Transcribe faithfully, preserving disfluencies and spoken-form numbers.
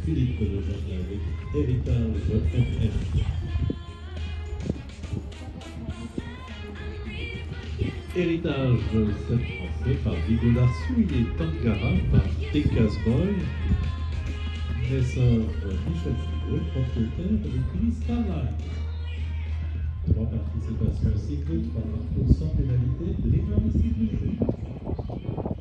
Philippe Lejeune avec Héritage F F. Héritage, c'est français par Vigola Souillé Tangara par Tekaz Boy. Naisseur Michel Frigo, propriétaire de Crystal Light. Trois participations cycles, trois pour cent pénalité, Dreamers Distribution.